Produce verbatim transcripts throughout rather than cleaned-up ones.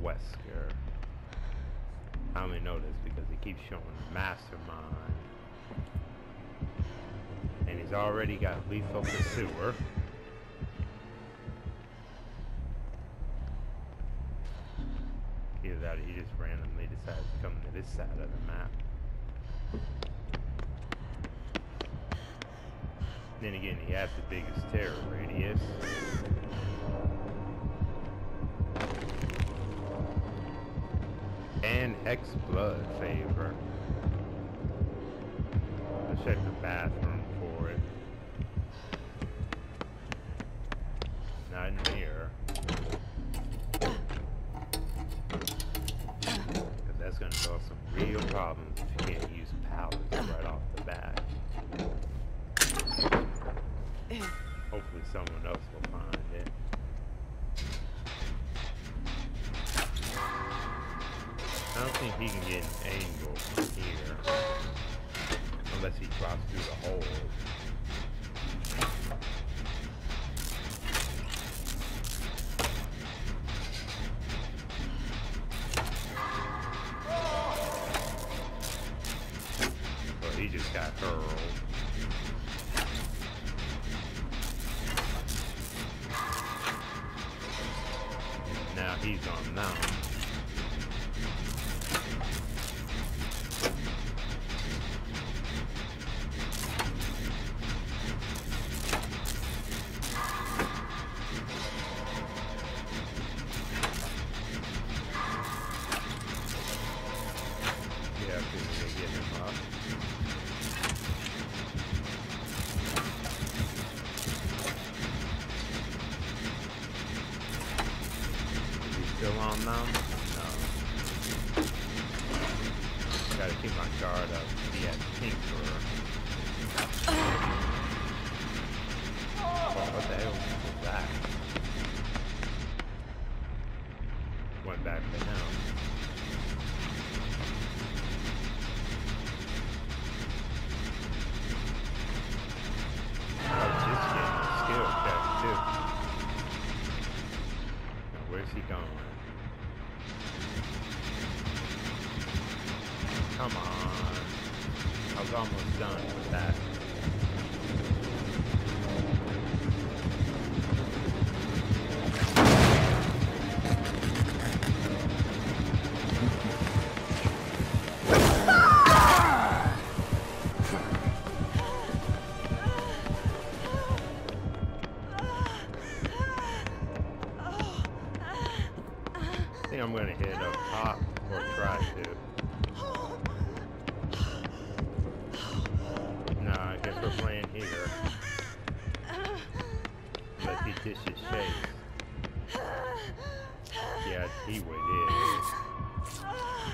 Wesker. I only know this because he keeps showing Mastermind. And he's already got Lethal Pursuer. Either that or he just randomly decides to come to this side of the map. Then again, he has the biggest terror radius. And Hex Blood Favor. Let's check the bathroom for it. Not in here. Because that's going to cause some real problems if you can't use pallets right off the bat. Hopefully someone else will find it. I don't think he can get an angle from here. Unless he drops through the hole. Oh, he just got hurled. Now he's on now. Yeah, because they get him up. Still on them? No. Gotta keep my guard up. He has Tinkerer. Oh, what the hell was that? Went back to him. I was just getting a skill check too. Now, where's he going? Come on. I was almost done with that. I think I'm going to hit up top or try to. I guess we're playing here. Unless he dishes shakes. Yeah, he would is.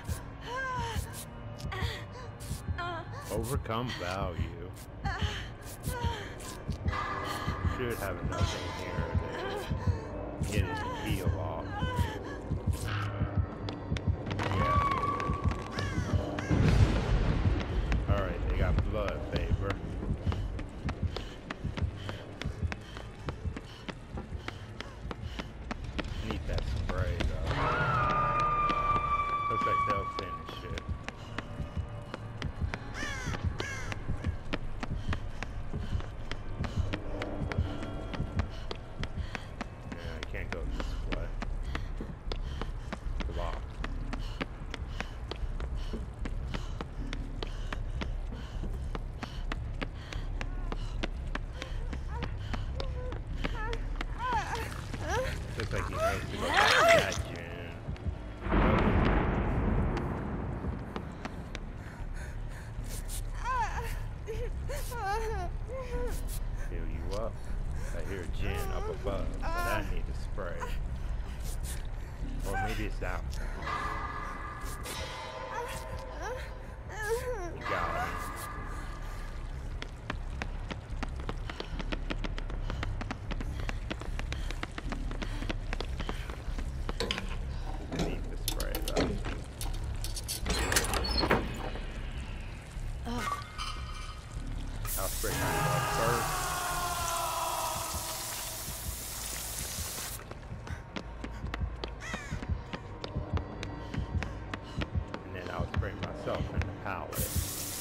Overcome value. Should have enough in here to get his heal off. Yeah. Alright, they got Blood Favor. Need that spray though. Looks like they'll finish it. Yeah, I can't go this way. Blocked. Looks like he knows to go back to that gym. Heal you up. I hear Jen up above, but I need to spray. Or maybe it's that one. You got it. I'll spray my butt first. pallet.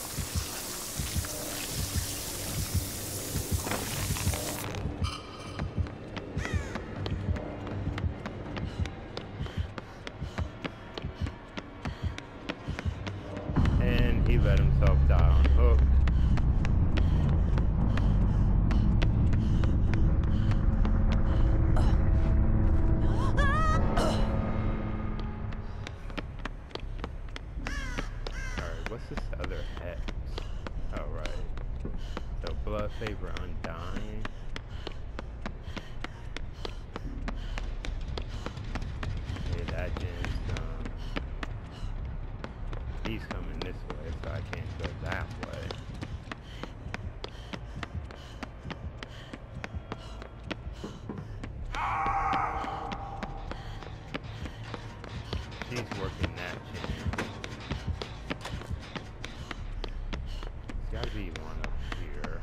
And he let himself die on hook. Favor Undying. Yeah, that gen's done. He's coming this way, so I can't go that way. She's working that gen. There's gotta be one up here.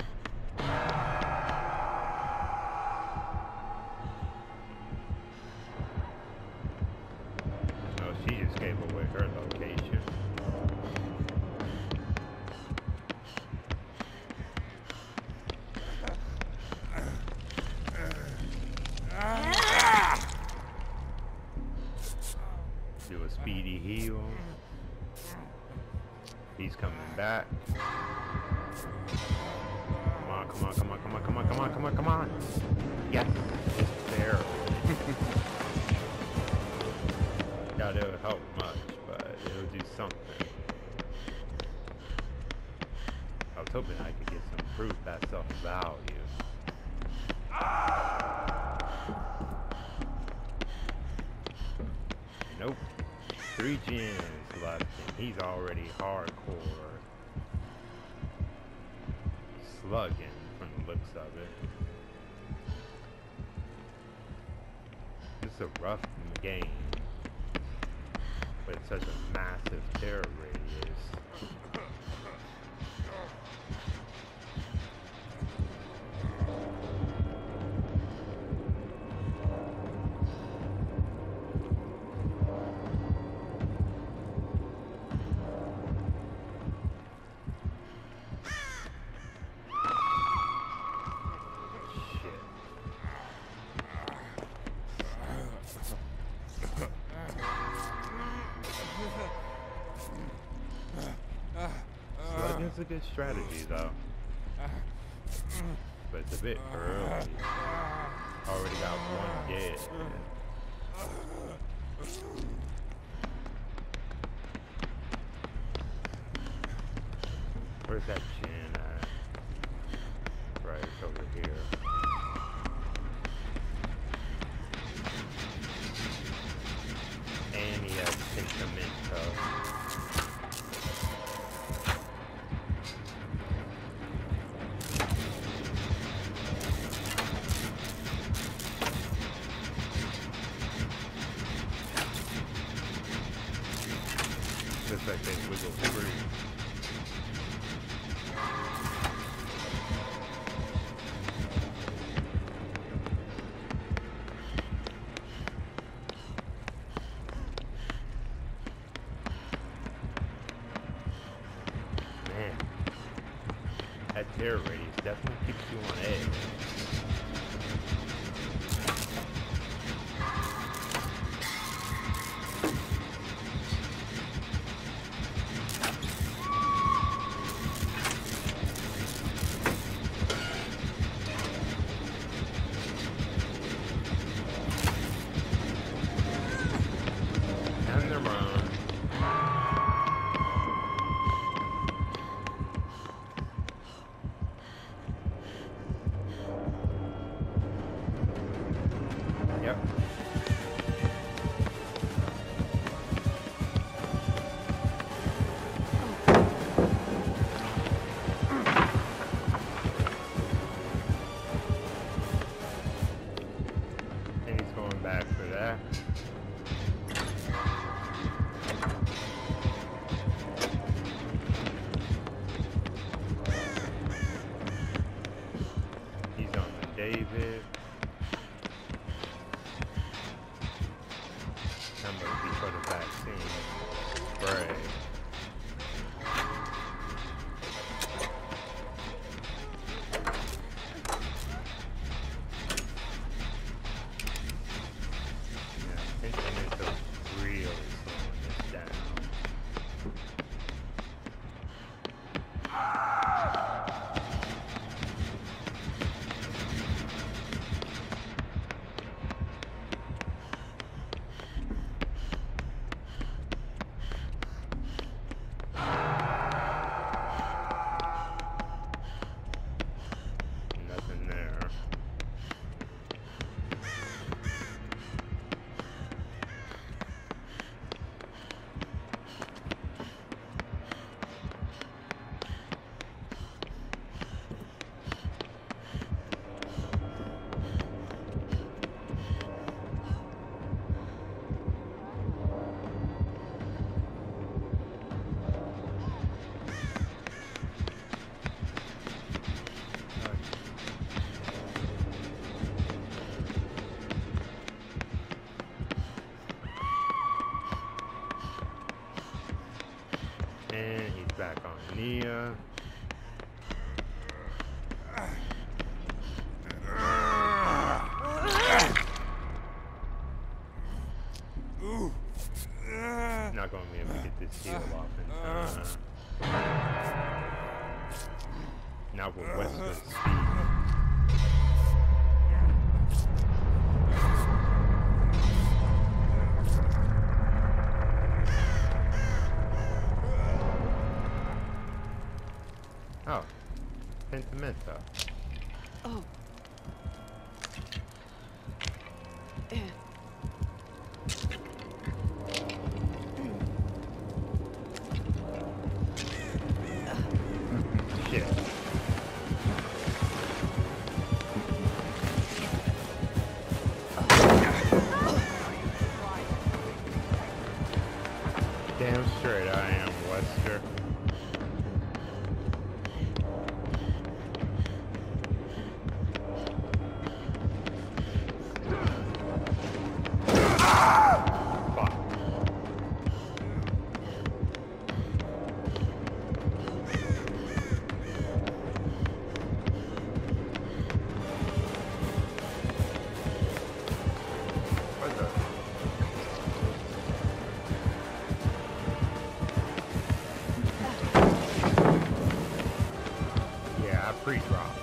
Oh, she just gave away her location. Do a speedy heal. He's coming back. Come on, come on, come on, come on, come on, come on, come on, come on. Yes, it's there. Doubt it'll help much, but it'll do something. I was hoping I could get some proof that's of value. Nope. Three gens left, and he's already hardcore slugging from the looks of it. It's a rough game, but it's such a massive terror radius. It's a good strategy though, but it's a bit early. Already got one dead. Where's that gen at? Right, it's over here. And he has Pentimento. Looks like they wiggle free. Man, that terror radius definitely keeps you on edge. Yep. And he's going back for that. He's on the David. I'm gonna be for the vaccine spray. back on Nia. Not going to be able to get this heal off in time. Now with Wesker's speed. Oh, Pentimento. Oh. Eh. Shit. Damn straight I am, Wesker. Pre-drop.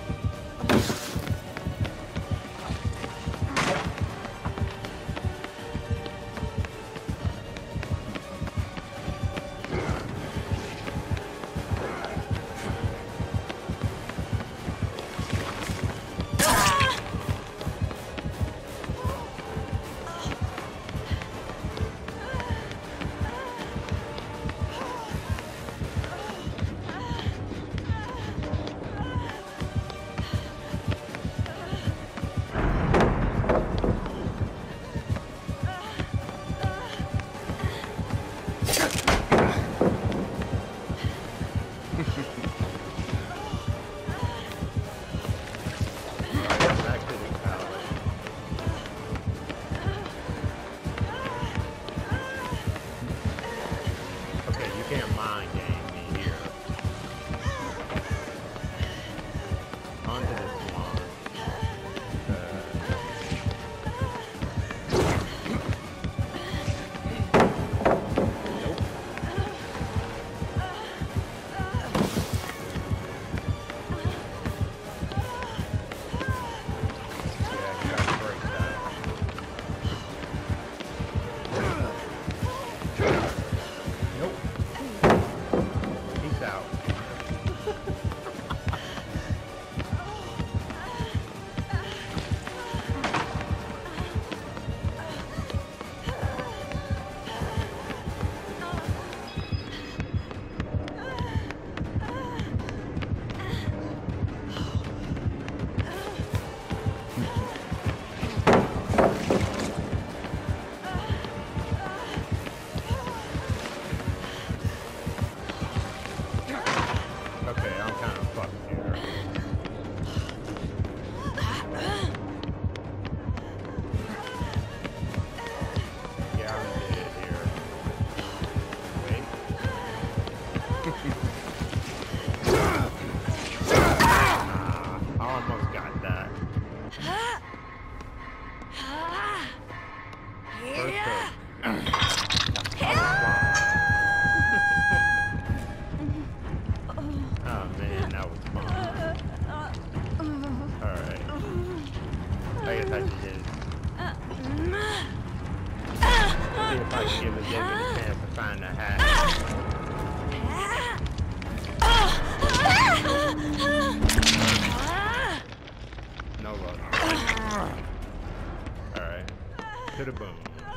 To the bone.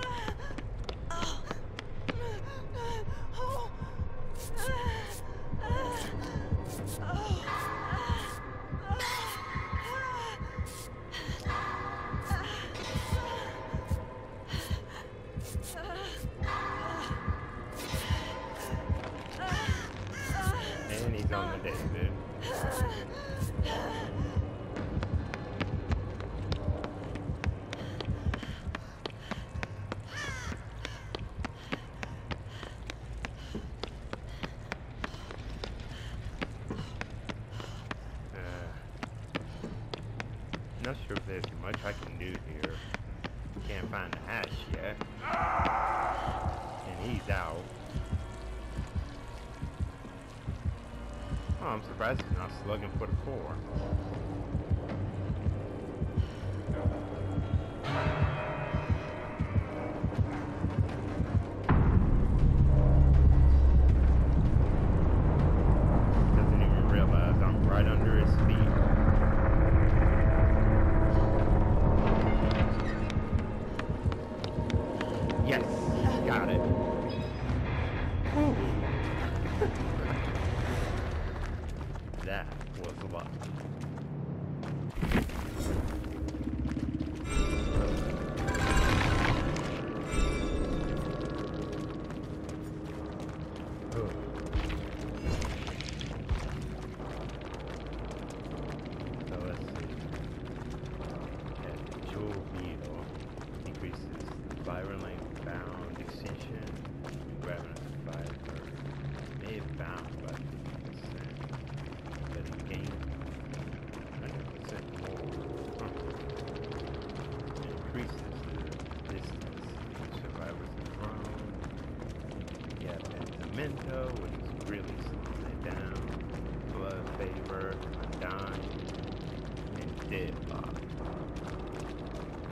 And he's on the deathbed. Not sure if there's much I can do here. Can't find the hatch yet. And he's out. Oh, I'm surprised he's not slugging for the core. Doesn't even realize I'm right under his feet. Yes, got it. Ooh. That was a lot. Oh. So let's see. Okay, Jewel Beetle increases viral length bound extension and grabbing a survivor. May have bound by fifty percent, but it gains one hundred percent more. Huh. Increases the distance each survivor's thrown. Yeah, Pentimento, which is really slowing it down. Blood Favor, Undying, and Deadlock.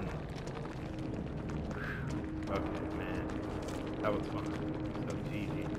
Hmm. Okay, man. That was fun. So G G.